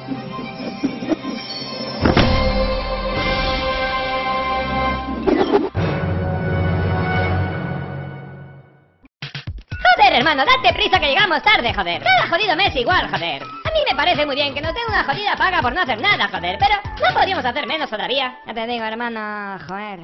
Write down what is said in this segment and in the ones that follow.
Joder, hermano, date prisa que llegamos tarde, joder. Cada jodido mes igual, joder. A mí me parece muy bien que nos den una jodida paga por no hacer nada, joder, pero ¿no podríamos hacer menos todavía? Ya te digo, hermano, joder.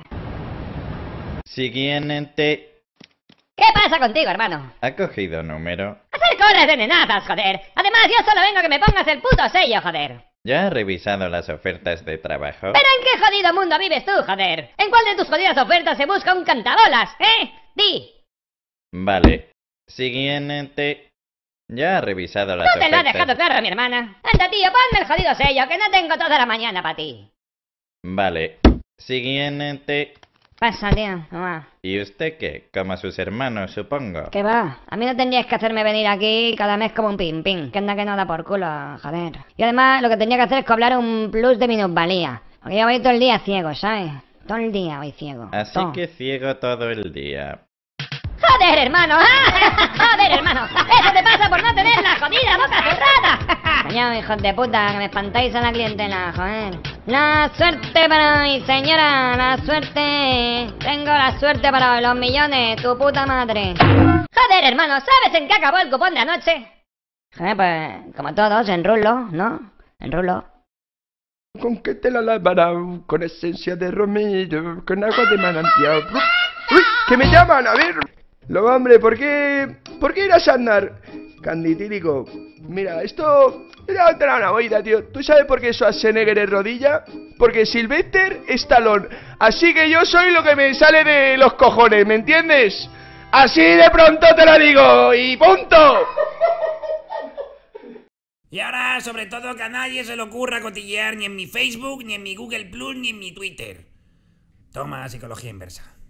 Siguiente. ¿Qué pasa contigo, hermano? ¿Ha cogido número? Hacer colas de nenazas, joder. Además, yo solo vengo a que me pongas el puto sello, joder. ¿Ya ha revisado las ofertas de trabajo? ¿Pero en qué jodido mundo vives tú, joder? ¿En cuál de tus jodidas ofertas se busca un cantabolas, Di. Vale. Siguiente. ¿Ya ha revisado las No te lo ha ofertas? dejado claro, mi hermana. Anda, tío, ponme el jodido sello, que no tengo toda la mañana para ti. Vale. Siguiente. Pasa, tío, toma. ¿Y usted qué? Como sus hermanos, supongo. ¿Qué va? A mí no tendrías que hacerme venir aquí cada mes como un pin-pin, que anda que no da por culo, joder. Y además lo que tendría que hacer es cobrar un plus de minusvalía. Porque yo voy todo el día ciego, ¿sabes? Todo el día voy ciego. Así todo. que ciego todo el día. ¡Joder, hermano! ¡Joder, hermano! ¡Eso te pasa por no tener la jodida boca cerrada! Coño, hijos de puta, que me espantáis a la clientela, joder. La suerte para hoy, señora, la suerte. Tengo la suerte para hoy, los millones, tu puta madre. Joder, hermano, ¿sabes en qué acabó el cupón de anoche? Pues, como todos, en rulo, ¿no? En rulo. ¿Con qué te la lavará? Con esencia de romero, con agua de manantial. ¡Uy! ¡Que me llaman! A ver. Lo hombre, ¿por qué ir a Sandar? Canditílico. Mira, esto... Mira, te da una movida, tío. ¿Tú sabes por qué Schwarzenegger es rodilla? Porque Sylvester es talón. Así que yo soy lo que me sale de los cojones, ¿me entiendes? Así de pronto te lo digo. ¡Y punto! Y ahora, sobre todo, que a nadie se le ocurra cotillear ni en mi Facebook, ni en mi Google Plus, ni en mi Twitter. Toma psicología inversa.